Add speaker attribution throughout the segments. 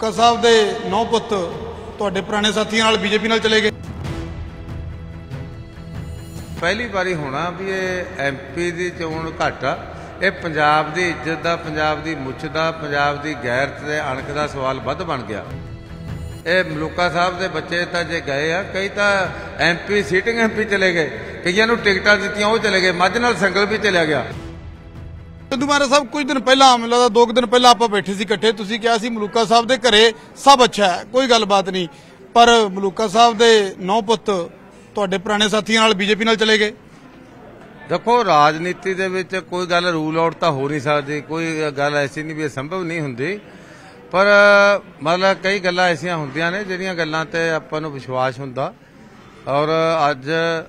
Speaker 1: ਮਲੂਕਾ ਸਾਹਿਬ ਦੇ 9 ਪੁੱਤ ਤੁਹਾਡੇ ਪੁਰਾਣੇ ਸਾਥੀਆਂ ਨਾਲ ਬੀਜੇਪੀ ਨਾਲ ਚਲੇ ਗਏ।
Speaker 2: ਪਹਿਲੀ ਵਾਰੀ ਹੋਣਾ ਵੀ ਇਹ ਐਮਪੀ ਦੀ ਚੋਣ ਘੱਟ ਆ। ਇਹ ਪੰਜਾਬ ਦੀ ਇੱਜ਼ਤ ਦਾ, ਪੰਜਾਬ ਦੀ ਮੁੱਛ ਦਾ, ਪੰਜਾਬ ਦੀ ਗੈਰਤ ਤੇ ਅਣਖ ਦਾ ਸਵਾਲ ਵੱਧ ਬਣ ਗਿਆ। ਇਹ ਮਲੂਕਾ ਸਾਹਿਬ ਦੇ ਬੱਚੇ ਤਾਂ ਜੇ ਗਏ ਆ, ਕਈ ਤਾਂ ਐਮਪੀ ਸੀਟਿੰਗ ਐਮਪੀ ਚਲੇ ਗਏ, ਕਈਆਂ ਨੂੰ ਟਿਕਟਾਂ ਦਿੱਤੀਆਂ ਉਹ ਚਲੇ ਗਏ, ਮੱਝ ਨਾਲ ਸੰਗਲ ਵੀ ਚਲਿਆ ਗਿਆ।
Speaker 1: ਚੰਦੂਮਾਜਰਾ ਸਾਹਿਬ ਕੁਝ ਦਿਨ ਪਹਿਲਾਂ ਮੈਨੂੰ ਲੱਗਦਾ 2 ਦਿਨ ਪਹਿਲਾਂ ਆਪਾਂ ਬੈਠੇ ਸੀ ਇਕੱਠੇ, ਤੁਸੀਂ ਕਿਹਾ ਸੀ ਮਲੂਕਾ ਸਾਹਿਬ ਦੇ ਘਰੇ ਸਭ ਅੱਛਾ ਹੈ, ਕੋਈ ਗੱਲਬਾਤ ਨਹੀਂ, ਪਰ ਮਲੂਕਾ ਸਾਹਿਬ ਦੇ 9 ਪੁੱਤ ਤੁਹਾਡੇ ਪੁਰਾਣੇ ਸਾਥੀਆਂ ਨਾਲ ਬੀਜੇਪੀ ਨਾਲ ਚਲੇ ਗਏ।
Speaker 2: ਦੇਖੋ, ਰਾਜਨੀਤੀ ਦੇ ਵਿੱਚ ਕੋਈ ਗੱਲ ਰੂਲ ਆਊਟ ਤਾਂ ਹੋ ਨਹੀਂ ਸਕਦੀ, ਕੋਈ ਗੱਲ ਐਸੀ ਨਹੀਂ ਵੀ ਇਹ ਸੰਭਵ ਨਹੀਂ ਹੁੰਦੀ, ਪਰ ਮਤਲਬ ਕਈ ਗੱਲਾਂ ਐਸੀਆਂ ਹੁੰਦੀਆਂ ਨੇ ਜਿਹੜੀਆਂ ਗੱਲਾਂ ਤੇ ਆਪਾਂ ਨੂੰ ਵਿਸ਼ਵਾਸ ਹੁੰਦਾ। ਔਰ ਅੱਜ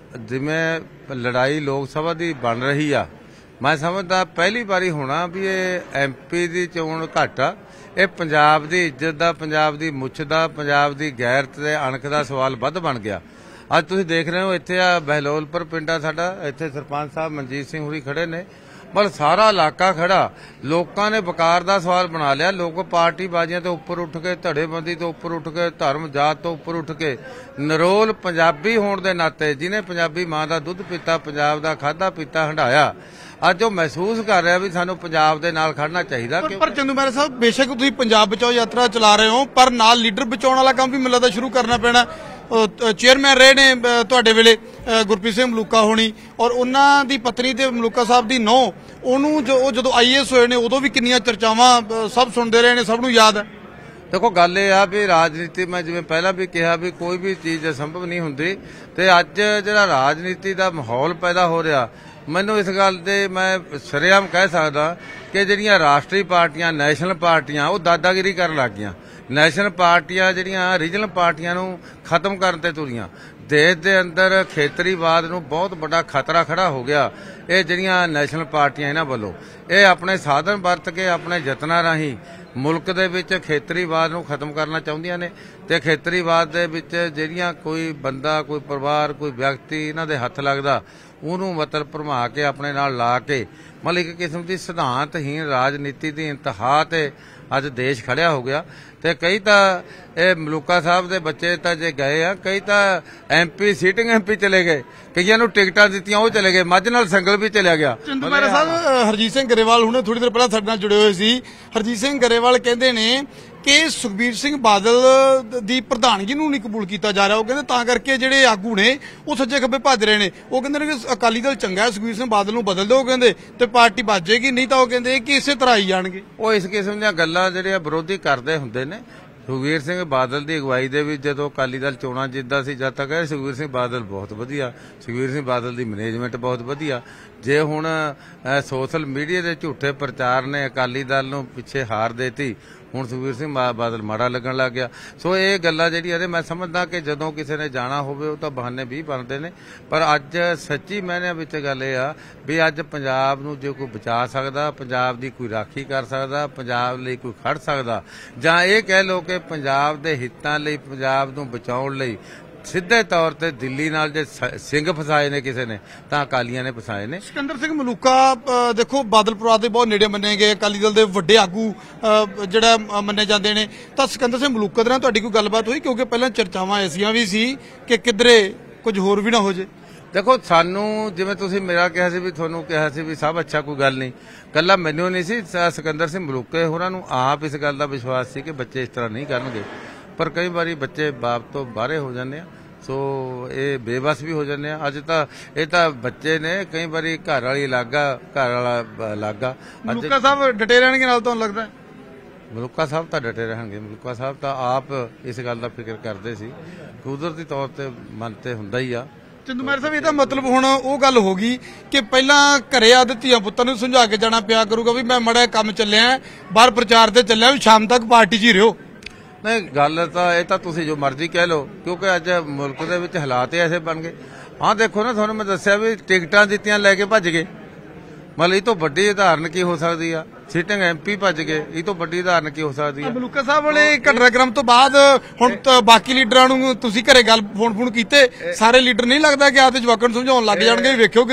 Speaker 2: ਜਿਵੇਂ ਲੜਾਈ ਲੋਕ ਸਭਾ ਦੀ ਬਣ ਰਹੀ ਆ, ਮੈਂ ਸਮਝਦਾ ਪਹਿਲੀ ਵਾਰੀ ਹੋਣਾ ਵੀ ਇਹ ਐਮਪੀ ਦੀ ਚੋਣ ਘੱਟ ਆ। ਇਹ ਪੰਜਾਬ ਦੀ ਇੱਜ਼ਤ ਦਾ, ਪੰਜਾਬ ਦੀ ਮੁੱਛ ਦਾ, ਪੰਜਾਬ ਦੀ ਗੈਰਤ ਤੇ ਅਣਖ ਦਾ ਸਵਾਲ ਵੱਧ ਬਣ ਗਿਆ। ਅੱਜ ਤੁਸੀਂ ਦੇਖ ਰਹੇ ਹੋ ਇੱਥੇ ਆ ਬਹਿਲੋਲਪੁਰ ਪਿੰਡ ਆ ਸਾਡਾ, ਇੱਥੇ ਸਰਪੰਚ ਸਾਹਿਬ ਮਨਜੀਤ ਸਿੰਘ ਹੁਰੀ ਖੜੇ ਨੇ, ਪਰ ਸਾਰਾ ਇਲਾਕਾ ਖੜਾ। ਲੋਕਾਂ ਨੇ ਵਕਾਰ ਦਾ ਸਵਾਲ ਬਣਾ ਲਿਆ। ਲੋਕ ਪਾਰਟੀ ਬਾਜ਼ੀਆਂ ਤੋਂ ਉੱਪਰ ਉੱਠ ਕੇ, ਧੜੇਬੰਦੀ ਤੋਂ ਉੱਪਰ ਉੱਠ ਕੇ, ਧਰਮ ਜਾਤ ਤੋਂ ਉੱਪਰ ਉੱਠ ਕੇ ਨਿਰੋਲ ਪੰਜਾਬੀ ਹੋਣ ਦੇ ਨਾਤੇ, ਜਿਹਨੇ ਪੰਜਾਬੀ ਮਾਂ ਦਾ ਦੁੱਧ ਪੀਤਾ, ਪੰਜਾਬ ਦਾ ਖਾਧਾ ਪੀਤਾ ਹੰਢਾਇਆ, ਅੱਜ ਉਹ ਮਹਿਸੂਸ ਕਰ ਰਿਹਾ ਵੀ ਸਾਨੂੰ ਪੰਜਾਬ ਦੇ ਨਾਲ ਖੜਨਾ ਚਾਹੀਦਾ।
Speaker 1: ਪਰ ਚੰਦੂਮਾਜਰਾ ਸਾਹਿਬ, ਬੇਸ਼ੱਕ ਤੁਸੀਂ ਪੰਜਾਬ ਬਚਾਓ ਯਾਤਰਾ ਚਲਾ ਰਹੇ ਹੋ, ਪਰ ਨਾਲ ਲੀਡਰ ਬਚਾਉਣ ਵਾਲਾ ਕੰਮ ਵੀ ਮੈਨੂੰ ਲੱਗਦਾ ਸ਼ੁਰੂ ਕਰਨਾ ਪੈਣਾ। ਚੇਅਰਮੈਨ ਰਹੇ ਨੇ ਤੁਹਾਡੇ ਵੇਲੇ ਗੁਰਪ੍ਰੀਤ ਸਿੰਘ ਮਲੂਕਾ ਹੋਣੀ, ਔਰ ਉਹਨਾਂ ਦੀ ਪਤਨੀ ਤੇ ਮਲੂਕਾ ਸਾਹਿਬ ਦੀ ਨੂੰਹ, ਉਹਨੂੰ ਜਦੋਂ IAS ਹੋਏ ਨੇ ਉਦੋਂ ਵੀ ਕਿੰਨੀਆਂ ਚਰਚਾਵਾਂ ਸਭ ਸੁਣਦੇ ਰਹੇ ਨੇ, ਸਭ ਨੂੰ ਯਾਦ ਹੈ।
Speaker 2: ਦੇਖੋ, ਗੱਲ ਇਹ ਆ ਵੀ ਰਾਜਨੀਤੀ, ਮੈਂ ਜਿਵੇਂ ਪਹਿਲਾਂ ਵੀ ਕਿਹਾ ਵੀ ਕੋਈ ਵੀ ਚੀਜ਼ ਸੰਭਵ ਨਹੀਂ ਹੁੰਦੀ, ਤੇ ਅੱਜ ਜਿਹੜਾ ਰਾਜਨੀਤੀ ਦਾ ਮਾਹੌਲ ਪੈਦਾ ਹੋ ਰਿਹਾ, ਮੈਨੂੰ ਇਸ ਗੱਲ ਤੇ ਮੈਂ ਸਰੇਆਮ ਕਹਿ ਸਕਦਾ ਕਿ ਜਿਹੜੀਆਂ ਰਾਸ਼ਟਰੀ ਪਾਰਟੀਆਂ, ਨੈਸ਼ਨਲ ਪਾਰਟੀਆਂ, ਉਹ ਦਾਦਾਗਿਰੀ ਕਰਨ ਲੱਗ ਗਈਆਂ। ਨੈਸ਼ਨਲ ਪਾਰਟੀਆਂ ਜਿਹੜੀਆਂ ਰੀਜਨਲ ਪਾਰਟੀਆਂ ਨੂੰ ਖਤਮ ਕਰਨ ਤੇ ਤੁਰੀਆਂ। ਦੇਸ਼ ਦੇ ਅੰਦਰ ਖੇਤਰੀਵਾਦ ਨੂੰ ਬਹੁਤ ਵੱਡਾ ਖਤਰਾ ਖੜਾ ਹੋ ਗਿਆ। ਇਹ ਜਿਹੜੀਆਂ ਨੈਸ਼ਨਲ ਪਾਰਟੀਆਂ ਇਹਨਾਂ ਵੱਲੋਂ, ਇਹ ਆਪਣੇ ਸਾਧਨ ਵਰਤ ਕੇ, ਆਪਣੇ ਯਤਨਾਂ ਰਾਹੀਂ ਮੁਲਕ ਦੇ ਵਿੱਚ ਖੇਤਰੀਵਾਦ ਨੂੰ ਖਤਮ ਕਰਨਾ ਚਾਹੁੰਦੀਆਂ ਨੇ। ਤੇ ਖੇਤਰੀਵਾਦ ਦੇ ਵਿੱਚ ਜਿਹੜੀਆਂ ਕੋਈ ਬੰਦਾ, ਕੋਈ ਪਰਿਵਾਰ, ਕੋਈ ਵਿਅਕਤੀ ਇਹਨਾਂ ਦੇ ਹੱਥ ਲੱਗਦਾ, ਉਹਨੂੰ ਮਤਲਬ ਭਰਮਾ ਕੇ ਆਪਣੇ ਨਾਲ ਲਾ ਕੇ ਮਤਲਬ ਇੱਕ ਕਿਸਮ ਦੀ ਸਿਧਾਂਤਹੀਣ ਰਾਜਨੀਤੀ ਦੀ ਇੰਤਹਾ ਤੇ ਅੱਜ ਦੇਸ਼ ਖੜਿਆ ਹੋ ਗਿਆ। ਤੇ ਕਈ ਤਾਂ ਇਹ ਮਲੂਕਾ ਸਾਹਿਬ ਦੇ ਬੱਚੇ ਤਾਂ ਜੇ ਗਏ ਆ, ਕਈ ਤਾਂ ਐਮਪੀ ਸੀਟਿੰਗ ਐਮਪੀ ਚਲੇ ਗਏ, ਕਈਆਂ ਨੂੰ ਟਿਕਟਾਂ ਦਿੱਤੀਆਂ ਉਹ ਚਲੇ ਗਏ, ਮੱਝ ਨਾਲ ਸੰਗਲ ਵੀ ਚਲਿਆ ਗਿਆ।
Speaker 1: ਚੰਦੂਮਾਜਰਾ ਸਾਹਿਬ, ਹਰਜੀਤ ਸਿੰਘ ਗਰੇਵਾਲ ਹੁਣੇ ਥੋੜੀ ਦੇਰ ਪਹਿਲਾਂ ਸਾਡੇ ਨਾਲ ਜੁੜੇ ਹੋਏ ਸੀ। ਹਰਜੀਤ ਸਿੰਘ ਗਰੇਵਾਲ ਕਹਿੰਦੇ ਨੇ ਕਿ ਸੁਖਬੀਰ ਸਿੰਘ ਬਾਦਲ ਦੀ ਪ੍ਰਧਾਨਗੀ ਨੂੰ ਨਹੀਂ ਕਬੂਲ ਕੀਤਾ ਜਾ ਰਿਹਾ। ਉਹ ਕਹਿੰਦੇ ਤਾਂ ਕਰਕੇ ਜਿਹੜੇ ਆਗੂ ਨੇ ਉਹ ਸੱਜੇ ਖੱਬੇ ਭੱਜ ਰਹੇ ਨੇ। ਉਹ ਕਹਿੰਦੇ ਨੇ ਕਿ ਅਕਾਲੀ ਦਲ ਚੰਗਾ ਹੈ, ਸੁਖਬੀਰ ਸਿੰਘ ਬਾਦਲ ਨੂੰ ਬਦਲ ਦਿਓ, ਉਹ ਕਹਿੰਦੇ, ਤੇ ਪਾਰਟੀ ਭੱਜੇਗੀ, ਨਹੀਂ ਤਾਂ ਉਹ ਕਹਿੰਦੇ ਕਿ ਇਸੇ ਤਰ੍ਹਾਂ ਹੀ ਜਾਣਗੇ। ਉਹ
Speaker 2: ਇਸ ਕਿਸਮ ਦੀਆਂ ਗੱਲਾਂ ਜਿਹੜੀਆਂ ਵਿਰੋਧੀ ਕਰਦੇ ਹੁੰਦੇ ਨੇ। ਸੁਖਬੀਰ ਸਿੰਘ ਬਾਦਲ ਦੀ ਅਗਵਾਈ ਦੇ ਵਿੱਚ ਜਦੋਂ ਅਕਾਲੀ ਦਲ ਚੋਣਾਂ ਜਿੱਤਦਾ ਸੀ, ਜਦ ਤੱਕ ਸੁਖਬੀਰ ਸਿੰਘ ਬਾਦਲ ਬਹੁਤ ਵਧੀਆ, ਸੁਖਬੀਰ ਸਿੰਘ ਬਾਦਲ ਦੀ ਮੈਨੇਜਮੈਂਟ ਬਹੁਤ ਵਧੀਆ। ਜੇ ਹੁਣ ਸੋਸ਼ਲ ਮੀਡੀਆ ਦੇ ਝੂਠੇ ਪ੍ਰਚਾਰ ਨੇ ਅਕਾਲੀ ਦਲ ਨੂੰ ਪਿੱਛੇ ਹਾਰ ਦੇਤੀ, ਹੁਣ ਸੁਖਬੀਰ ਸਿੰਘ ਬਾਦਲ ਮਾੜਾ ਲੱਗਣ ਲੱਗ ਗਿਆ। ਸੋ ਇਹ ਗੱਲਾਂ ਜਿਹੜੀਆਂ ਨੇ, ਮੈਂ ਸਮਝਦਾ ਕਿ ਜਦੋਂ ਕਿਸੇ ਨੇ ਜਾਣਾ ਹੋਵੇ ਉਹ ਤਾਂ ਬਹਾਨੇ ਵੀ ਬਣਦੇ ਨੇ, ਪਰ ਅੱਜ ਸੱਚੀ ਮਾਇਨਿਆਂ ਵਿੱਚ ਗੱਲ ਇਹ ਆ ਵੀ ਅੱਜ ਪੰਜਾਬ ਨੂੰ ਜੇ ਕੋਈ ਬਚਾ ਸਕਦਾ, ਪੰਜਾਬ ਦੀ ਕੋਈ ਰਾਖੀ ਕਰ ਸਕਦਾ, ਪੰਜਾਬ ਲਈ ਕੋਈ ਖੜ ਸਕਦਾ, ਜਾਂ ਇਹ ਕਹਿ ਲਓ ਕਿ ਪੰਜਾਬ ਦੇ ਹਿੱਤਾਂ ਲਈ, ਪੰਜਾਬ ਨੂੰ ਬਚਾਉਣ ਲਈ ਸਿੱਧੇ ਤੌਰ ਤੇ ਦਿੱਲੀ ਨਾਲ ਜੇ ਸਿੰਘ ਫਸਾਏ ਨੇ ਕਿਸੇ ਨੇ, ਤਾਂ ਅਕਾਲੀਆਂ ਨੇ ਫਸਾਏ ਨੇ।
Speaker 1: ਸਿਕੰਦਰ ਸਿੰਘ ਮਲੂਕਾ ਦੇਖੋ ਬਾਦਲ ਪਰਿਵਾਰ ਦੇ ਬਹੁਤ ਨੇੜੇ ਮੰਨੇ ਗਏ, ਅਕਾਲੀ ਦਲ ਦੇ ਵੱਡੇ ਆਗੂ ਜਿਹੜਾ ਮੰਨੇ ਜਾਂਦੇ ਨੇ, ਤਾਂ ਸਿਕੰਦਰ ਸਿੰਘ ਮਲੂਕਾ ਦੇ ਨਾਲ ਤੁਹਾਡੀ ਕੋਈ ਗੱਲਬਾਤ ਹੋਈ? ਕਿਉਂਕਿ ਪਹਿਲਾਂ ਚਰਚਾਵਾਂ ਐਸੀਆਂ ਵੀ ਸੀ ਕਿ ਕਿਧਰੇ ਕੁਝ ਹੋਰ ਵੀ ਨਾ ਹੋ ਜੇ।
Speaker 2: ਦੇਖੋ, ਸਾਨੂੰ ਜਿਵੇਂ ਤੁਸੀਂ ਮੇਰਾ ਕਿਹਾ ਸੀ ਵੀ ਤੁਹਾਨੂੰ ਕਿਹਾ ਸੀ ਵੀ ਸਭ ਅੱਛਾ, ਕੋਈ ਗੱਲ ਨਹੀਂ, ਕੱਲਾ ਮੈਨੂੰ ਨਹੀਂ ਸੀ, ਸਿਕੰਦਰ ਸਿੰਘ ਮਲੂਕੇ ਹੋਰਾਂ ਨੂੰ ਆਪ ਇਸ ਗੱਲ ਦਾ ਵਿਸ਼ਵਾਸ ਸੀ ਕਿ ਬੱਚੇ ਇਸ ਤਰ੍ਹਾਂ ਨਹੀਂ ਕਰਨਗੇ। ਪਰ ਕਈ ਵਾਰੀ ਬੱਚੇ ਬਾਪ ਤੋਂ ਬਾਹਰੇ ਹੋ ਜਾਂਦੇ ਆ, ਸੋ ਇਹ ਬੇਬਸ ਵੀ ਹੋ ਜਾਂਦੇ ਆ। ਅੱਜ ਤਾਂ ਇਹ ਤਾਂ ਬੱਚੇ ਨੇ, ਕਈ ਵਾਰੀ ਘਰ ਵਾਲੀ ਲਾਗਾ, ਘਰ ਵਾਲਾ ਲਾਗਾ।
Speaker 1: ਮਲੂਕਾ ਸਾਹਿਬ ਡਟੇ ਰਹਿਣਗੇ ਨਾਲ, ਤੁਹਾਨੂੰ ਲੱਗਦਾ?
Speaker 2: ਮਲੂਕਾ ਸਾਹਿਬ ਤਾਂ ਡਟੇ ਰਹਿਣਗੇ। ਮਲੂਕਾ ਸਾਹਿਬ ਤਾਂ ਆਪ ਇਸ ਗੱਲ ਦਾ ਫਿਕਰ ਕਰਦੇ ਸੀ, ਕੁਦਰਤੀ ਤੌਰ ਤੇ ਮਨ ਤੇ ਹੁੰਦਾ ਹੀ ਆ।
Speaker 1: ਚੰਦੂਮਾਜਰਾ ਸਾਹਿਬ, ਇਹਦਾ ਮਤਲਬ ਹੁਣ ਉਹ ਗੱਲ ਹੋ ਗਈ ਕਿ ਪਹਿਲਾਂ ਘਰੇ ਆਦੇ ਧੀਆਂ ਪੁੱਤਾਂ ਨੂੰ ਸਮਝਾ ਕੇ ਜਾਣਾ ਪਿਆ ਕਰੂਗਾ ਵੀ ਮੈਂ ਮੜਾ ਕੰਮ ਚੱਲਿਆ, ਬਾਹਰ ਪ੍ਰਚਾਰ ਤੇ ਚੱਲਿਆ, ਵੀ ਸ਼ਾਮ ਤੱਕ ਪਾਰਟੀ 'ਚ ਹੀ ਰਹੋ।
Speaker 2: ਨਹੀਂ, ਗੱਲ ਤਾਂ ਇਹ ਤਾਂ ਤੁਸੀਂ ਜੋ ਮਰਜ਼ੀ ਕਹਿ ਲਓ, ਕਿਉਂਕਿ ਅੱਜ ਮੁਲਕ ਦੇ ਵਿੱਚ ਹਾਲਾਤ ਐਸੇ ਬਣ ਗਏ। ਹਾਂ ਦੇਖੋ ਨਾ, ਤੁਹਾਨੂੰ ਮੈਂ ਦੱਸਿਆ ਵੀ ਟਿਕਟਾਂ ਦਿੱਤੀਆਂ ਲੈ ਕੇ ਭੱਜ ਗਏ, ਮਤਲਬ ਇਹ ਤੋਂ ਵੱਡੀ ਉਦਾਹਰਨ ਕੀ ਹੋ ਸਕਦੀ ਆ? ਸੀਟਿੰਗ ਐਮਪੀ ਭੱਜ ਗਏ, ਇਹ ਤੋਂ ਵੱਡੀ ਉਦਾਹਰਨ ਕੀ ਹੋ ਸਕਦੀ ਆ?
Speaker 1: ਮਲੂਕਾ ਸਾਹਿਬ ਵਾਲੇ ਘਟਨਾਕ੍ਰਮ ਤੋਂ ਬਾਅਦ ਹੁਣ ਬਾਕੀ ਲੀਡਰਾਂ ਨੂੰ ਤੁਸੀਂ ਘਰੇ ਗੱਲ ਫੋਨ ਕੀਤੇ? ਸਾਰੇ ਲੀਡਰ ਨਹੀਂ ਲੱਗਦਾ ਕਿ ਆਪਦੇ ਜਵਾਕਾਂ ਨੂੰ ਸਮਝਾਉਣ ਲੱਗ ਜਾਣਗੇ, ਵੇਖਿਓ ਕਿਤੇ।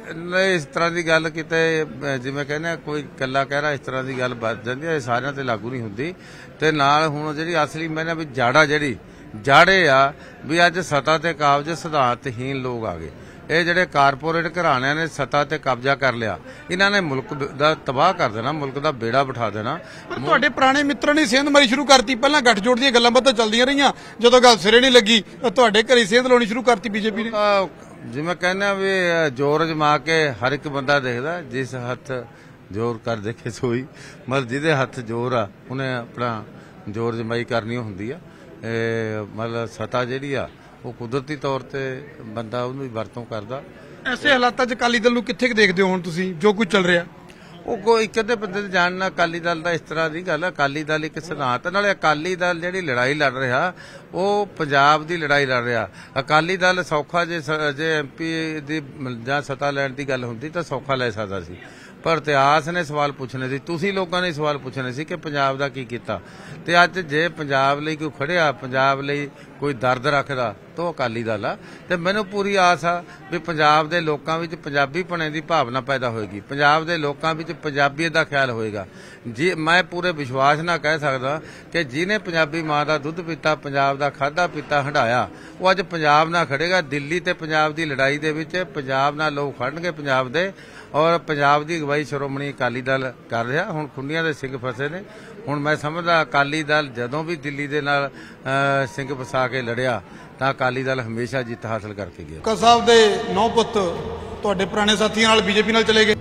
Speaker 2: ਨਹੀਂ ਇਸ ਤਰ੍ਹਾਂ ਦੀ ਗੱਲ ਕਿਤੇ ਜਿਵੇਂ ਕਹਿੰਦੇ ਆ ਕੋਈ ਇਕੱਲਾ ਕਹਿ ਰਿਹਾ ਇਸ ਤਰ੍ਹਾਂ ਦੀ ਗੱਲ ਵੱਜ ਜਾਂਦੀ ਹੈ, ਇਹ ਸਾਰਿਆਂ ਤੇ ਲਾਗੂ ਨਹੀਂ ਹੁੰਦੀ। ਤੇ ਨਾਲ ਹੁਣ ਜਿਹੜੀ ਅਸਲੀ ਮੈਨੇ ਵੀ ਜਾੜੇ ਆ ਵੀ ਅੱਜ ਸੱਤਾ ਤੇ ਕਾਬਜ ਸਿਧਾਂਤਹੀਨ ਲੋਕ ਆ ਗਏ। ਇਹ ਜਿਹੜੇ ਕਾਰਪੋਰੇਟ ਘਰਾਣਿਆਂ ਨੇ ਸੱਤਾ ਤੇ ਕਬਜ਼ਾ ਕਰ ਲਿਆ, ਇਹਨਾਂ ਨੇ ਮੁਲਕ ਦਾ ਤਬਾਹ ਕਰ ਦੇਣਾ, ਮੁਲਕ ਦਾ ਬੇੜਾ ਬਿਠਾ ਦੇਣਾ।
Speaker 1: ਪਰ ਤੁਹਾਡੇ ਪੁਰਾਣੇ ਮਿੱਤਰਾਂ ਨੇ ਸੇਂਧਮਾਰੀ ਸ਼ੁਰੂ ਕਰਤੀ, ਪਹਿਲਾਂ ਗੱਠਜੋੜ ਦੀਆਂ ਗੱਲਾਂ ਬਾਤਾਂ ਚੱਲਦੀਆਂ ਰਹੀਆਂ, ਜਦੋਂ ਗੱਲ ਸਿਰੇ ਨਹੀਂ ਲੱਗੀ ਤੁਹਾਡੇ ਘਰੇ ਸੇਂਧ ਲਾਉਣੀ ਸ਼ੁਰੂ ਕਰਤੀ ਬੀਜੇਪੀ ਨੇ।
Speaker 2: ਜਿਵੇਂ ਕਹਿੰਦੇ ਆ ਵੀ ਜ਼ੋਰ ਜਮਾ ਕੇ ਹਰ ਇੱਕ ਬੰਦਾ ਦੇਖਦਾ, ਜਿਸ ਹੱਥ ਜ਼ੋਰ ਕਰ ਦੇਖੇ ਸੋਈ, ਮਤਲਬ ਜਿਹਦੇ ਹੱਥ ਜ਼ੋਰ ਆ ਉਹਨੇ ਆਪਣਾ ਜ਼ੋਰ ਜਮਾਈ ਕਰਨੀ ਹੁੰਦੀ ਆ। ਮਤਲਬ ਸੱਤਾ ਜਿਹੜੀ ਆ ਉਹ ਕੁਦਰਤੀ ਤੌਰ ਤੇ ਬੰਦਾ ਉਹਨੂੰ ਹੀ ਵਰਤੋਂ ਕਰਦਾ।
Speaker 1: ਐਸੇ ਹਾਲਾਤਾਂ 'ਚ ਅਕਾਲੀ ਦਲ ਨੂੰ ਕਿੱਥੇ ਦੇਖਦੇ ਹੋ ਹੁਣ ਤੁਸੀਂ, ਜੋ ਕੁਝ ਚੱਲ ਰਿਹਾ?
Speaker 2: ਉਹ ਕੋਈ ਇੱਕ ਅੱਧੇ ਬੰਦੇ ਤੇ ਜਾਣਨਾ, ਅਕਾਲੀ ਦਲ ਦਾ ਇਸ ਤਰ੍ਹਾਂ ਦੀ ਗੱਲ, ਅਕਾਲੀ ਦਲ ਇੱਕ ਸਿਧਾਂਤ ਨਾਲੇ ਅਕਾਲੀ ਦਲ ਜਿਹੜੀ ਲੜਾਈ ਲੜ ਰਿਹਾ ਉਹ ਪੰਜਾਬ ਦੀ ਲੜਾਈ ਲੜ ਰਿਹਾ। ਅਕਾਲੀ ਦਲ ਸੌਖਾ ਜੇ MP ਦੀ ਜਾਂ ਸੱਤਾ ਲੈਣ ਦੀ ਗੱਲ ਹੁੰਦੀ ਤਾਂ ਸੌਖਾ ਲੈ ਸਕਦਾ ਸੀ, ਪਰ ਇਤਿਹਾਸ ਨੇ ਸਵਾਲ ਪੁੱਛਣੇ ਸੀ, ਤੁਸੀਂ ਲੋਕਾਂ ਨੇ ਸਵਾਲ ਪੁੱਛਣੇ ਸੀ ਕਿ ਪੰਜਾਬ ਦਾ ਕੀ ਕੀਤਾ। ਤੇ ਅੱਜ ਜੇ ਪੰਜਾਬ ਲਈ ਕੋਈ ਖੜਿਆ, ਪੰਜਾਬ ਲਈ ਕੋਈ ਦਰਦ ਰੱਖਦਾ ਤਾਂ ਅਕਾਲੀ ਦਲ ਆ। ਤੇ ਮੈਨੂੰ ਪੂਰੀ ਆਸ ਆ ਵੀ ਪੰਜਾਬ ਦੇ ਲੋਕਾਂ ਵਿੱਚ ਪੰਜਾਬੀ ਪਣੇ ਦੀ ਭਾਵਨਾ ਪੈਦਾ ਹੋਏਗੀ, ਪੰਜਾਬ ਦੇ ਲੋਕਾਂ ਵਿੱਚ ਪੰਜਾਬੀਅਤ ਦਾ ਖਿਆਲ ਹੋਏਗਾ। ਜੀ ਮੈਂ ਪੂਰੇ ਵਿਸ਼ਵਾਸ ਨਾਲ ਕਹਿ ਸਕਦਾ ਕਿ ਜਿਹਨੇ ਪੰਜਾਬੀ ਮਾਂ ਦਾ ਦੁੱਧ ਪੀਤਾ, ਪੰਜਾਬ ਦਾ ਖਾਧਾ ਪੀਤਾ ਹੰਢਾਇਆ, ਉਹ ਅੱਜ ਪੰਜਾਬ ਨਾਲ ਖੜੇਗਾ। ਦਿੱਲੀ ਤੇ ਪੰਜਾਬ ਦੀ ਲੜਾਈ ਦੇ ਵਿੱਚ ਪੰਜਾਬ ਨਾਲ ਲੋਕ ਖੜਨਗੇ ਪੰਜਾਬ ਦੇ, ਔਰ ਪੰਜਾਬ ਦੀ ਅਗਵਾਈ ਸ਼੍ਰੋਮਣੀ ਅਕਾਲੀ ਦਲ ਕਰ ਰਿਹਾ। ਹੁਣ ਖੁੰਡੀਆਂ ਦੇ ਸਿੰਘ ਫਸੇ ਨੇ, ਹੁਣ ਮੈਂ ਸਮਝਦਾ ਅਕਾਲੀ ਦਲ ਜਦੋਂ ਵੀ ਦਿੱਲੀ ਦੇ ਨਾਲ ਸਿੰਘ ਫਸਾ ਕੇ ਲੜਿਆ ਤਾਂ ਅਕਾਲੀ ਦਲ ਹਮੇਸ਼ਾ ਜਿੱਤ ਹਾਸਲ ਕਰਕੇ ਗਿਆ।
Speaker 1: ਕਾ ਸਾਹਿਬ ਦੇ 9 ਪੁੱਤ ਤੁਹਾਡੇ ਪੁਰਾਣੇ ਸਾਥੀਆਂ ਨਾਲ ਬੀਜੇਪੀ ਨਾਲ ਚਲੇ ਗਏ।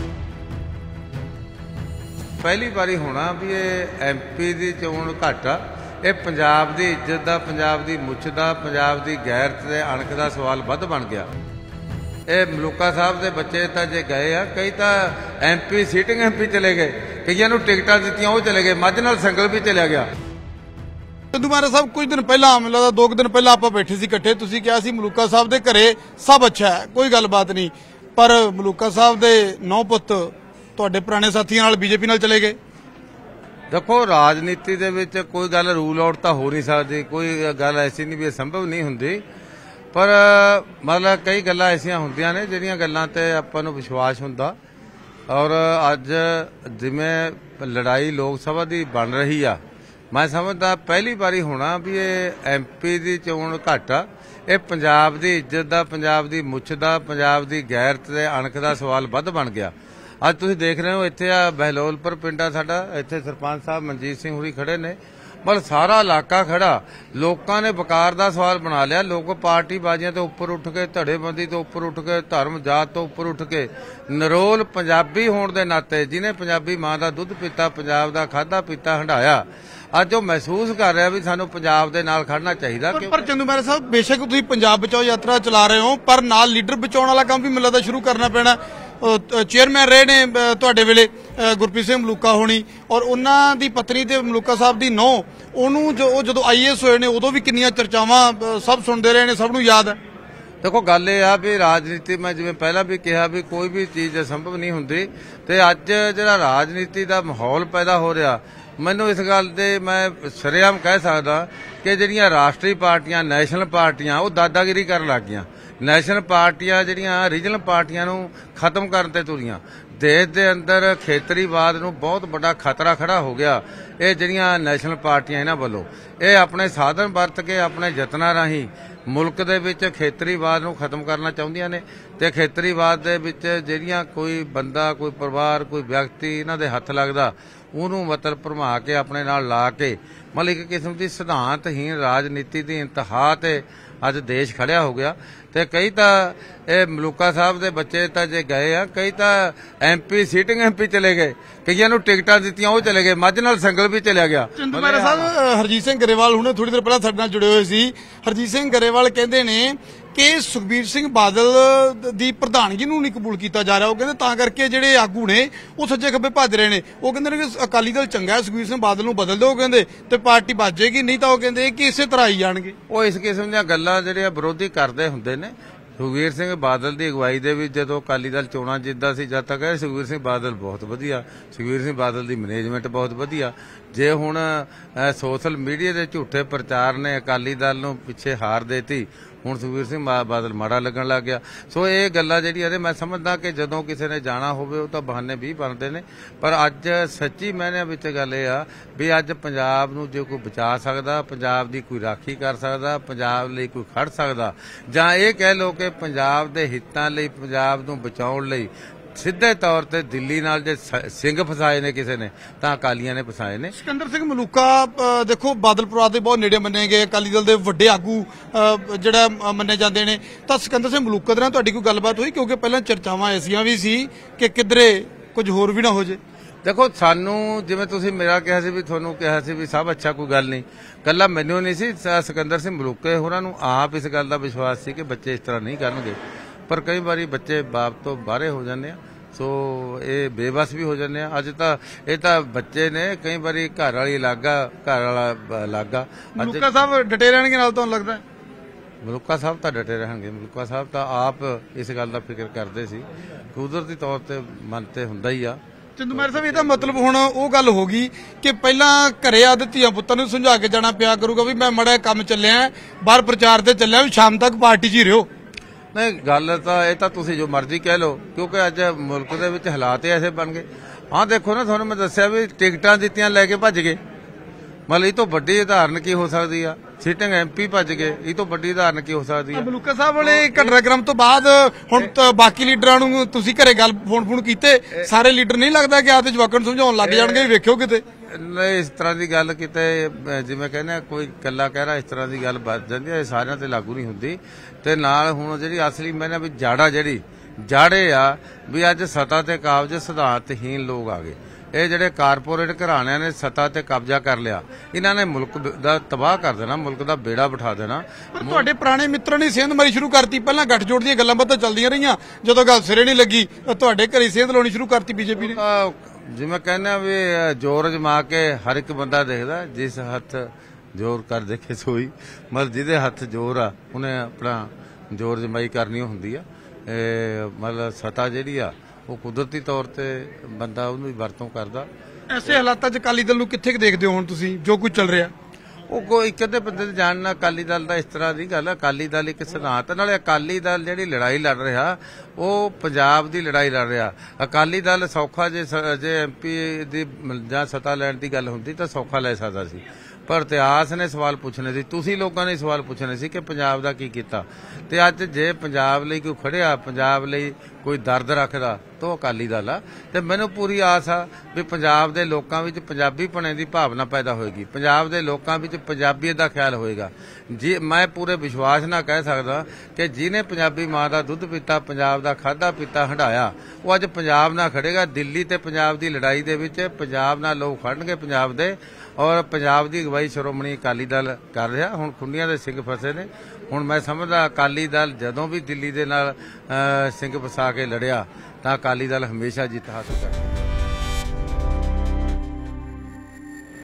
Speaker 2: ਪਹਿਲੀ ਵਾਰੀ ਹੋਣਾ ਵੀ ਇਹ MP ਦੀ ਚੋਣ ਘੱਟ ਆ। ਇਹ ਪੰਜਾਬ ਦੀ ਇੱਜ਼ਤ ਦਾ, ਪੰਜਾਬ ਦੀ ਮੁੱਛ ਦਾ, ਪੰਜਾਬ ਦੀ ਗੈਰਤ ਤੇ ਅਣਖ ਦਾ ਸਵਾਲ ਵੱਧ ਬਣ ਗਿਆ। ਇਹ ਮਲੂਕਾ ਸਾਹਿਬ ਦੇ ਬੱਚੇ ਤਾਂ ਜੇ ਗਏ ਆ, ਕਈ ਤਾਂ MP ਸੀਟਿੰਗ MP ਚਲੇ ਗਏ, ਕਈਆਂ ਨੂੰ ਟਿਕਟਾਂ ਦਿੱਤੀਆਂ ਉਹ ਚਲੇ ਗਏ, ਮੱਝ ਨਾਲ ਸੰਗਲ ਵੀ ਚਲਿਆ ਗਿਆ।
Speaker 1: ਚੰਦੂਮਾਜਰਾ ਸਾਹਿਬ ਕੁਝ ਦਿਨ ਪਹਿਲਾਂ, ਮੈਨੂੰ ਲੱਗਦਾ 2 ਦਿਨ ਪਹਿਲਾਂ ਆਪਾਂ ਬੈਠੇ ਸੀ ਇਕੱਠੇ, ਤੁਸੀਂ ਕਿਹਾ ਸੀ ਮਲੂਕਾ ਸਾਹਿਬ ਦੇ ਘਰੇ ਸਭ ਅੱਛਾ ਹੈ, ਕੋਈ ਗੱਲਬਾਤ ਨਹੀਂ, ਪਰ ਮਲੂਕਾ ਸਾਹਿਬ ਦੇ 9 ਪੁੱਤ ਤੁਹਾਡੇ ਪੁਰਾਣੇ ਸਾਥੀਆਂ ਨਾਲ ਬੀਜੇਪੀ ਨਾਲ ਚਲੇ ਗਏ।
Speaker 2: ਦੇਖੋ ਰਾਜਨੀਤੀ ਦੇ ਵਿੱਚ ਕੋਈ ਗੱਲ ਰੂਲ ਆਊਟ ਤਾਂ ਹੋ ਨਹੀਂ ਸਕਦੀ, ਕੋਈ ਗੱਲ ਐਸੀ ਨਹੀਂ ਵੀ ਇਹ ਸੰਭਵ ਨਹੀਂ ਹੁੰਦੀ, ਪਰ ਮਤਲਬ ਕਈ ਗੱਲਾਂ ਐਸੀਆਂ ਹੁੰਦੀਆਂ ਨੇ ਜਿਹੜੀਆਂ ਗੱਲਾਂ ਤੇ ਆਪਾਂ ਨੂੰ ਵਿਸ਼ਵਾਸ ਹੁੰਦਾ। ਔਰ ਅੱਜ ਜਿਵੇਂ ਲੜਾਈ ਲੋਕ ਸਭਾ ਦੀ ਬਣ ਰਹੀ ਆ, ਮੈਂ ਸਮਝਦਾ ਪਹਿਲੀ ਵਾਰੀ ਹੋਣਾ ਵੀ ਇਹ MP ਦੀ ਚੋਣ ਘੱਟ ਆ। ਇਹ ਪੰਜਾਬ ਦੀ ਇੱਜ਼ਤ ਦਾ, ਪੰਜਾਬ ਦੀ ਮੁੱਛ ਦਾ, ਪੰਜਾਬ ਦੀ ਗੈਰਤ ਤੇ ਅਣਖ ਦਾ ਸਵਾਲ ਵੱਧ ਬਣ ਗਿਆ। ਅੱਜ ਤੁਸੀਂ ਦੇਖ ਰਹੇ ਹੋ ਇੱਥੇ ਆ ਬਹਿਲੋਲਪੁਰ ਪਿੰਡ ਆ ਸਾਡਾ, ਇੱਥੇ ਸਰਪੰਚ ਸਾਹਿਬ ਮਨਜੀਤ ਸਿੰਘ ਹੁਰੀ ਖੜੇ ਨੇ, ਪਰ ਸਾਰਾ ਇਲਾਕਾ ਖੜਾ। ਲੋਕਾਂ ਨੇ ਵਕਾਰ ਦਾ ਸਵਾਲ ਬਣਾ ਲਿਆ। ਲੋਕ ਪਾਰਟੀ ਬਾਜ਼ੀਆਂ ਤੋਂ ਉੱਪਰ ਉੱਠ ਕੇ, ਧੜੇਬੰਦੀ ਤੋਂ ਉੱਪਰ ਉੱਠ ਕੇ, ਧਰਮ ਜਾਤ ਤੋਂ ਉੱਪਰ ਉੱਠ ਕੇ ਨਿਰੋਲ ਪੰਜਾਬੀ ਹੋਣ ਦੇ ਨਾਤੇ, ਜਿਹਨੇ ਪੰਜਾਬੀ ਮਾਂ ਦਾ ਦੁੱਧ ਪੀਤਾ, ਪੰਜਾਬ ਦਾ ਖਾਧਾ ਪੀਤਾ ਹੰਢਾਇਆ, ਅੱਜ ਉਹ ਮਹਿਸੂਸ ਕਰ ਰਿਹਾ ਵੀ ਸਾਨੂੰ ਪੰਜਾਬ ਦੇ ਨਾਲ ਖੜਨਾ ਚਾਹੀਦਾ।
Speaker 1: ਪਰ ਚੰਦੂਮਾਜਰਾ ਸਾਹਿਬ ਬੇਸ਼ੱਕ ਤੁਸੀਂ ਪੰਜਾਬ ਬਚਾਓ ਯਾਤਰਾ ਚਲਾ ਰਹੇ ਹੋ, ਪਰ ਨਾਲ ਲੀਡਰ ਬਚਾਉਣ ਵਾਲਾ ਕੰਮ ਵੀ ਮੈਨੂੰ ਲੱਗਦਾ ਸ਼ੁਰੂ ਕਰਨਾ ਪੈਣਾ। ਚੇਅਰਮੈਨ ਰਹੇ ਨੇ ਤੁਹਾਡੇ ਵੇਲੇ ਗੁਰਪ੍ਰੀਤ ਸਿੰਘ ਮਲੂਕਾ ਹੋਣੀ, ਔਰ ਉਹਨਾਂ ਦੀ ਪਤਨੀ ਤੇ ਮਲੂਕਾ ਸਾਹਿਬ ਦੀ ਨੂੰਹ, ਉਹਨੂੰ ਜਦੋਂ IAS ਹੋਏ ਨੇ ਉਦੋਂ ਵੀ ਕਿੰਨੀਆਂ ਚਰਚਾਵਾਂ ਸਭ ਸੁਣਦੇ ਰਹੇ ਨੇ, ਸਭ ਨੂੰ ਯਾਦ ਹੈ।
Speaker 2: ਦੇਖੋ ਗੱਲ ਇਹ ਆ ਵੀ ਰਾਜਨੀਤੀ, ਮੈਂ ਜਿਵੇਂ ਪਹਿਲਾਂ ਵੀ ਕਿਹਾ ਵੀ ਕੋਈ ਵੀ ਚੀਜ਼ ਸੰਭਵ ਨਹੀਂ ਹੁੰਦੀ, ਤੇ ਅੱਜ ਜਿਹੜਾ ਰਾਜਨੀਤੀ ਦਾ ਮਾਹੌਲ ਪੈਦਾ ਹੋ ਰਿਹਾ, ਮੈਨੂੰ ਇਸ ਗੱਲ ਦੇ ਮੈਂ ਸਰੇਆਮ ਕਹਿ ਸਕਦਾ ਕਿ ਜਿਹੜੀਆਂ ਰਾਸ਼ਟਰੀ ਪਾਰਟੀਆਂ, ਨੈਸ਼ਨਲ ਪਾਰਟੀਆਂ, ਉਹ ਦਾਦਾਗਿਰੀ ਕਰਨ ਲੱਗ ਗਈਆਂ। ਨੈਸ਼ਨਲ ਪਾਰਟੀਆਂ ਜਿਹੜੀਆਂ ਰੀਜਨਲ ਪਾਰਟੀਆਂ ਨੂੰ ਖਤਮ ਕਰਨ ਤੇ ਤੁਰੀਆਂ। ਦੇਸ਼ ਦੇ ਅੰਦਰ ਖੇਤਰੀਵਾਦ ਨੂੰ ਬਹੁਤ ਵੱਡਾ ਖਤਰਾ ਖੜਾ ਹੋ ਗਿਆ। ਇਹ ਜਿਹੜੀਆਂ ਨੈਸ਼ਨਲ ਪਾਰਟੀਆਂ ਇਹਨਾਂ ਵੱਲੋਂ ਇਹ ਆਪਣੇ ਸਾਧਨ ਵਰਤ ਕੇ, ਆਪਣੇ ਯਤਨਾਂ ਰਾਹੀਂ ਮੁਲਕ ਦੇ ਵਿੱਚ ਖੇਤਰੀਵਾਦ ਨੂੰ ਖਤਮ ਕਰਨਾ ਚਾਹੁੰਦੀਆਂ ਨੇ। ਤੇ ਖੇਤਰੀਵਾਦ ਦੇ ਵਿੱਚ ਜਿਹੜੀਆਂ ਕੋਈ ਬੰਦਾ, ਕੋਈ ਪਰਿਵਾਰ, ਕੋਈ ਵਿਅਕਤੀ ਇਹਨਾਂ ਦੇ ਹੱਥ ਲੱਗਦਾ, ਉਹਨੂੰ ਮਤਲਬ ਭਰਮਾ ਕੇ ਆਪਣੇ ਨਾਲ ਲਾ ਕੇ ਮਤਲਬ ਇੱਕ ਕਿਸਮ ਦੀ ਸਿਧਾਂਤਹੀਨ ਰਾਜਨੀਤੀ ਦੀ ਇੰਤਹਾ ਤੇ ਅੱਜ ਦੇਸ਼ ਖੜਿਆ ਹੋ ਗਿਆ। ਤੇ ਕਈ ਤਾਂ ਇਹ ਮਲੂਕਾ ਸਾਹਿਬ ਦੇ ਬੱਚੇ ਤਾਂ ਜੇ ਗਏ ਆ, ਕਈ ਤਾਂ MP ਸੀਟਿੰਗ MP ਚਲੇ ਗਏ, ਕਈਆਂ ਨੂੰ ਟਿਕਟਾਂ ਦਿੱਤੀਆਂ ਉਹ ਚਲੇ ਗਏ, ਮੱਝ ਨਾਲ ਸੰਗਲ ਵੀ ਚਲਿਆ ਗਿਆ।
Speaker 1: ਚੰਦੂਮਾਜਰਾ ਸਾਹਿਬ ਹਰਜੀਤ ਸਿੰਘ ਗਰੇਵਾਲ ਹੁਣੇ ਥੋੜੀ ਦੇਰ ਪਹਿਲਾਂ ਸਾਡੇ ਨਾਲ ਜੁੜੇ ਹੋਏ ਸੀ। ਹਰਜੀਤ ਸਿੰਘ ਗਰੇਵਾਲ ਕਹਿੰਦੇ ਨੇ ਕਿ ਸੁਖਬੀਰ ਸਿੰਘ ਬਾਦਲ ਦੀ ਪ੍ਰਧਾਨਗੀ ਨੂੰ ਨਹੀਂ ਕਬੂਲ ਕੀਤਾ ਜਾ ਰਿਹਾ। ਉਹ ਕਹਿੰਦੇ ਤਾਂ ਕਰਕੇ ਜਿਹੜੇ ਆਗੂ ਨੇ ਉਹ ਸੱਜੇ ਖੱਬੇ ਭੱਜ ਰਹੇ ਨੇ। ਉਹ ਕਹਿੰਦੇ ਨੇ ਕਿ ਅਕਾਲੀ ਦਲ ਚੰਗਾ ਹੈ, ਸੁਖਬੀਰ ਸਿੰਘ ਬਾਦਲ ਨੂੰ ਬਦਲ ਦਿਓ ਕਹਿੰਦੇ, ਤੇ ਪਾਰਟੀ ਭੱਜੇਗੀ, ਨਹੀਂ ਤਾਂ ਉਹ ਕਹਿੰਦੇ ਕਿ ਇਸੇ ਤਰ੍ਹਾਂ ਆਈ ਜਾਣਗੇ।
Speaker 2: ਉਹ ਇਸ ਕਿਸਮ ਦੀਆਂ ਗੱਲਾਂ ਜਿਹੜੀਆਂ ਵਿਰੋਧੀ ਕਰਦੇ ਹੁੰਦੇ ਨੇ। ਸੁਖਬੀਰ ਸਿੰਘ ਬਾਦਲ ਦੀ ਅਗਵਾਈ ਦੇ ਵਿੱਚ ਜਦੋਂ ਅਕਾਲੀ ਦਲ ਚੋਣਾਂ ਜਿੱਤਦਾ ਸੀ, ਜਦ ਤੱਕ ਸੁਖਬੀਰ ਸਿੰਘ ਬਾਦਲ ਬਹੁਤ ਵਧੀਆ, ਸੁਖਬੀਰ ਸਿੰਘ ਬਾਦਲ ਦੀ ਮੈਨੇਜਮੈਂਟ ਬਹੁਤ ਵਧੀਆ, ਜੇ ਹੁਣ ਸੋਸ਼ਲ ਮੀਡੀਆ ਦੇ ਝੂਠੇ ਪ੍ਰਚਾਰ ਨੇ ਅਕਾਲੀ ਦਲ ਨੂੰ ਪਿੱਛੇ ਹਾਰ ਦੇਤੀ, ਹੁਣ ਸੁਖਬੀਰ ਸਿੰਘ ਬਾਦਲ ਮਾੜਾ ਲੱਗਣ ਲੱਗ ਗਿਆ। ਸੋ ਇਹ ਗੱਲਾਂ ਜਿਹੜੀਆਂ ਨੇ ਮੈਂ ਸਮਝਦਾ ਕਿ ਜਦੋਂ ਕਿਸੇ ਨੇ ਜਾਣਾ ਹੋਵੇ ਉਹ ਤਾਂ ਬਹਾਨੇ ਵੀ ਬਣਦੇ ਨੇ, ਪਰ ਅੱਜ ਸੱਚੀ ਮਾਇਨਿਆਂ ਵਿੱਚ ਗੱਲ ਇਹ ਆ ਵੀ ਅੱਜ ਪੰਜਾਬ ਨੂੰ ਜੇ ਕੋਈ ਬਚਾ ਸਕਦਾ, ਪੰਜਾਬ ਦੀ ਕੋਈ ਰਾਖੀ ਕਰ ਸਕਦਾ, ਪੰਜਾਬ ਲਈ ਕੋਈ ਖੜ ਸਕਦਾ, ਜਾਂ ਇਹ ਕਹਿ ਲਓ ਕਿ ਪੰਜਾਬ ਦੇ ਹਿੱਤਾਂ ਲਈ, ਪੰਜਾਬ ਨੂੰ ਬਚਾਉਣ ਲਈ ਸਿੱਧੇ ਤੌਰ ਤੇ ਦਿੱਲੀ ਨਾਲ ਜੇ ਸਿੰਘ ਫਸਾਏ ਨੇ ਕਿਸੇ ਨੇ ਤਾਂ ਅਕਾਲੀਆਂ ਨੇ ਫਸਾਏ ਨੇ।
Speaker 1: ਸਿਕੰਦਰ ਸਿੰਘ ਮਲੂਕਾ ਦੇਖੋ ਬਾਦਲ ਪਰਿਵਾਰ ਦੇ ਬਹੁਤ ਨੇੜੇ ਮੰਨੇ ਗਏ, ਅਕਾਲੀ ਦਲ ਦੇ ਵੱਡੇ ਆਗੂ ਜਿਹੜਾ ਮੰਨੇ ਜਾਂਦੇ ਨੇ, ਤਾਂ ਸਿਕੰਦਰ ਸਿੰਘ ਮਲੂਕਾ ਦੇ ਨਾਲ ਤੁਹਾਡੀ ਕੋਈ ਗੱਲਬਾਤ ਹੋਈ? ਕਿਉਂਕਿ ਪਹਿਲਾਂ ਚਰਚਾਵਾਂ ਐਸੀਆਂ ਵੀ ਸੀ ਕਿ ਕਿਧਰੇ ਕੁਝ ਹੋਰ ਵੀ ਨਾ ਹੋ ਜੇ।
Speaker 2: ਦੇਖੋ ਸਾਨੂੰ ਜਿਵੇਂ ਤੁਸੀਂ ਮੇਰਾ ਕਿਹਾ ਸੀ ਵੀ ਤੁਹਾਨੂੰ ਕਿਹਾ ਸੀ ਵੀ ਸਭ ਅੱਛਾ, ਕੋਈ ਗੱਲ ਨਹੀਂ, ਕੱਲਾ ਮੈਨੂੰ ਨਹੀਂ ਸੀ, ਸਿਕੰਦਰ ਸਿੰਘ ਮਲੂਕੇ ਹੋਰਾਂ ਨੂੰ ਆਪ ਇਸ ਗੱਲ ਦਾ ਵਿਸ਼ਵਾਸ ਸੀ ਕਿ ਬੱਚੇ ਇਸ ਤਰ੍ਹਾਂ ਨਹੀਂ ਕਰਨਗੇ, ਪਰ ਕਈ ਵਾਰੀ ਬੱਚੇ ਬਾਪ ਤੋਂ ਬਾਹਰੇ ਹੋ ਜਾਂਦੇ ਆ, ਸੋ ਇਹ ਬੇਬਸ ਵੀ ਹੋ ਜਾਂਦੇ ਆ। ਅੱਜ ਤਾਂ ਇਹ ਤਾਂ ਬੱਚੇ ਨੇ, ਕਈ ਵਾਰੀ ਘਰ ਵਾਲੀ ਲਾਗਾ, ਘਰ ਵਾਲਾ ਲਾਗਾ।
Speaker 1: ਮਲੂਕਾ ਸਾਹਿਬ ਡਟੇ ਰਹਿਣਗੇ ਨਾਲ, ਤੁਹਾਨੂੰ ਲੱਗਦਾ?
Speaker 2: ਮਲੂਕਾ ਸਾਹਿਬ ਤਾਂ ਡਟੇ ਰਹਿਣਗੇ, ਮਲੂਕਾ ਸਾਹਿਬ ਤਾਂ ਆਪ ਇਸ ਗੱਲ ਦਾ ਫਿਕਰ ਕਰਦੇ ਸੀ, ਕੁਦਰਤੀ ਤੌਰ ਤੇ ਮਨ ਤੇ ਹੁੰਦਾ ਹੀ ਆ।
Speaker 1: ਚੰਦੂਮਾਜਰਾ ਸਾਹਿਬ, ਇਹਦਾ ਮਤਲਬ ਹੁਣ ਉਹ ਗੱਲ ਹੋ ਗਈ ਕਿ ਪਹਿਲਾਂ ਘਰੇ ਆਦੇ ਧੀਆਂ ਪੁੱਤਾਂ ਨੂੰ ਸਮਝਾ ਕੇ ਜਾਣਾ ਪਿਆ ਕਰੂਗਾ ਵੀ ਮੈਂ ਮੜਾ ਕੰਮ ਚੱਲਿਆ, ਬਾਹਰ ਪ੍ਰਚਾਰ ਤੇ ਚੱਲਿਆ, ਵੀ ਸ਼ਾਮ ਤੱਕ ਪਾਰਟੀ 'ਚ ਹੀ ਰਹੋ।
Speaker 2: ਨਹੀਂ, ਗੱਲ ਤਾਂ ਇਹ ਤਾਂ ਤੁਸੀਂ ਜੋ ਮਰਜ਼ੀ ਕਹਿ ਲਓ, ਕਿਉਂਕਿ ਅੱਜ ਮੁਲਕ ਦੇ ਵਿੱਚ ਹਾਲਾਤ ਐਸੇ ਬਣ ਗਏ। ਹਾਂ ਦੇਖੋ ਨਾ, ਤੁਹਾਨੂੰ ਮੈਂ ਦੱਸਿਆ ਵੀ ਟਿਕਟਾਂ ਦਿੱਤੀਆਂ ਲੈ ਕੇ ਭੱਜ ਗਏ, ਮਤਲਬ ਇਹ ਤੋਂ ਵੱਡੀ ਉਦਾਹਰਨ ਕੀ ਹੋ ਸਕਦੀ ਆ? ਸੀਟਿੰਗ MP ਭੱਜ ਗਏ, ਇਹ ਤੋਂ ਵੱਡੀ ਉਦਾਹਰਨ ਕੀ ਹੋ ਸਕਦੀ ਆ?
Speaker 1: ਮਲੂਕਾ ਸਾਹਿਬ ਵਾਲੇ ਘਟਨਾਕ੍ਰਮ ਤੋਂ ਬਾਅਦ ਹੁਣ ਬਾਕੀ ਲੀਡਰਾਂ ਨੂੰ ਤੁਸੀਂ ਘਰੇ ਗੱਲ ਫੋਨ ਕੀਤੇ? ਸਾਰੇ ਲੀਡਰ ਨਹੀਂ ਲੱਗਦਾ ਕਿ ਆਦੇ ਜਵਾਕਾਂ ਨੂੰ ਸਮਝਾਉਣ ਲੱਗ ਜਾਣਗੇ ਵੀ ਵੇਖਿਓ ਕਿਤੇ?
Speaker 2: ਨਹੀਂ, ਇਸ ਤਰ੍ਹਾਂ ਦੀ ਗੱਲ ਕਿਤੇ ਜਿਵੇਂ ਕਹਿੰਦੇ ਕੋਈ ਇਕੱਲਾ ਕਹਿ ਰਿਹਾ, ਇਸ ਤਰ੍ਹਾਂ ਦੀ ਗੱਲ ਵੱਜ ਜਾਂਦੀ ਹੈ, ਸਾਰਿਆਂ ਤੇ ਲਾਗੂ ਨਹੀਂ ਹੁੰਦੀ। ਤੇ ਨਾਲ ਹੁਣ ਜਿਹੜੀ ਅਸਲੀ ਮੈਨੇ ਵੀ ਜਾੜੇ ਆ ਵੀ ਅੱਜ ਸੱਤਾ ਤੇ ਕਾਬਜ ਸਿਧਾਂਤਹੀਨ ਲੋਕ ਆ ਗਏ। ਇਹ ਜਿਹੜੇ ਕਾਰਪੋਰੇਟ ਘਰਾਣਿਆਂ ਨੇ ਸੱਤਾ ਤੇ ਕਬਜ਼ਾ ਕਰ ਲਿਆ, ਇਹਨਾਂ ਨੇ ਮੁਲਕ ਦਾ ਤਬਾਹ ਕਰ ਦੇਣਾ, ਮੁਲਕ ਦਾ ਬੇੜਾ ਬਿਠਾ ਦੇਣਾ।
Speaker 1: ਤੁਹਾਡੇ ਪੁਰਾਣੇ ਮਿੱਤਰਾਂ ਨੇ ਸੇਂਧ ਮਾਰੀ ਸ਼ੁਰੂ ਕਰਤੀ, ਪਹਿਲਾਂ ਗੱਠਜੋੜ ਦੀਆਂ ਗੱਲਾਂ ਬਾਤਾਂ ਚੱਲਦੀਆਂ ਰਹੀਆਂ, ਜਦੋਂ ਗੱਲ ਸਿਰੇ ਨਹੀਂ ਲੱਗੀ ਤੁਹਾਡੇ ਘਰੇ ਸੇਂਧ ਲਾਉਣੀ ਸ਼ੁਰੂ ਕਰਤੀ BJP ਨੇ।
Speaker 2: ਜਿਵੇਂ ਕਹਿੰਦੇ ਵੀ ਜ਼ੋਰ ਜਮਾ ਕੇ ਹਰ ਇੱਕ ਬੰਦਾ ਦੇਖਦਾ, ਜਿਸ ਹੱਥ ਜ਼ੋਰ ਕਰ ਦੇਖੇ ਸੋਈ, ਮਤਲਬ ਜਿਹਦੇ ਹੱਥ ਜ਼ੋਰ ਆ ਉਹਨੇ ਆਪਣਾ ਜ਼ੋਰ ਜਮਾਈ ਕਰਨੀ ਹੁੰਦੀ ਆ। ਮਤਲਬ ਸੱਤਾ ਜਿਹੜੀ ਆ ਉਹ ਕੁਦਰਤੀ ਤੌਰ ਤੇ ਬੰਦਾ ਉਹਨੂੰ ਵਰਤੋਂ ਕਰਦਾ।
Speaker 1: ਐਸੇ ਹਾਲਾਤਾਂ 'ਚ ਅਕਾਲੀ ਦਲ ਨੂੰ ਕਿੱਥੇ ਦੇਖਦੇ ਹੋ ਹੁਣ ਤੁਸੀਂ, ਜੋ ਕੁਝ ਚੱਲ ਰਿਹਾ?
Speaker 2: ਉਹ ਕੋਈ ਇੱਕ ਅੱਧੇ ਬੰਦੇ ਤੇ ਜਾਣਨਾ, ਅਕਾਲੀ ਦਲ ਦਾ ਇਸ ਤਰ੍ਹਾਂ ਦੀ ਗੱਲ, ਅਕਾਲੀ ਦਲ ਇੱਕ ਸਿਧਾਂਤ ਨਾਲੇ ਅਕਾਲੀ ਦਲ ਜਿਹੜੀ ਲੜਾਈ ਲੜ ਰਿਹਾ ਉਹ ਪੰਜਾਬ ਦੀ ਲੜਾਈ ਲੜ ਰਿਹਾ। ਅਕਾਲੀ ਦਲ ਸੌਖਾ ਜੇ MP ਦੀ ਜਾਂ ਸੱਤਾ ਲੈਣ ਦੀ ਗੱਲ ਹੁੰਦੀ ਤਾਂ ਸੌਖਾ ਲੈ ਸਕਦਾ ਸੀ, ਪਰ ਇਤਿਹਾਸ ਨੇ ਸਵਾਲ ਪੁੱਛਣੇ ਸੀ, ਤੁਸੀਂ ਲੋਕਾਂ ਨੇ ਸਵਾਲ ਪੁੱਛਣੇ ਸੀ ਕਿ ਪੰਜਾਬ ਦਾ ਕੀ ਕੀਤਾ। ਤੇ ਅੱਜ ਜੇ ਪੰਜਾਬ ਲਈ ਕੋਈ ਖੜਿਆ, ਪੰਜਾਬ ਲਈ ਕੋਈ ਦਰਦ ਰੱਖਦਾ ਤਾਂ ਉਹ ਅਕਾਲੀ ਦਲ ਆ। ਤੇ ਮੈਨੂੰ ਪੂਰੀ ਆਸ ਆ ਵੀ ਪੰਜਾਬ ਦੇ ਲੋਕਾਂ ਵਿੱਚ ਪੰਜਾਬੀਪਣੇ ਦੀ ਭਾਵਨਾ ਪੈਦਾ ਹੋਏਗੀ, ਪੰਜਾਬ ਦੇ ਲੋਕਾਂ ਵਿੱਚ ਪੰਜਾਬੀਅਤ ਦਾ ਖਿਆਲ ਹੋਏਗਾ। ਜੀ ਮੈਂ ਪੂਰੇ ਵਿਸ਼ਵਾਸ ਨਾਲ ਕਹਿ ਸਕਦਾ ਕਿ ਜਿਹਨੇ ਪੰਜਾਬੀ ਮਾਂ ਦਾ ਦੁੱਧ ਪੀਤਾ, ਪੰਜਾਬ ਦਾ ਖਾਧਾ ਪੀਤਾ ਹੰਢਾਇਆ, ਉਹ ਅੱਜ ਪੰਜਾਬ ਨਾਲ ਖੜੇਗਾ। ਦਿੱਲੀ ਤੇ ਪੰਜਾਬ ਦੀ ਲੜਾਈ ਦੇ ਵਿੱਚ ਪੰਜਾਬ ਨਾਲ ਲੋਕ ਖੜਨਗੇ, ਪੰਜਾਬ ਦੇ, ਔਰ ਪੰਜਾਬ ਦੀ ਅਗਵਾਈ ਸ਼੍ਰੋਮਣੀ ਅਕਾਲੀ ਦਲ ਕਰ ਰਿਹਾ। ਹੁਣ ਖੁੰਡੀਆਂ ਦੇ ਸਿੰਘ ਫਸੇ ਨੇ, ਹੁਣ ਮੈਂ ਸਮਝਦਾ ਅਕਾਲੀ ਦਲ ਜਦੋਂ ਵੀ ਦਿੱਲੀ ਦੇ ਨਾਲ ਸਿੰਘ ਫਸਾ ਕੇ ਲੜਿਆ ਤਾਂ ਅਕਾਲੀ ਦਲ ਹਮੇਸ਼ਾ ਜਿੱਤ ਹਾਸਲ ਕਰਦਾ।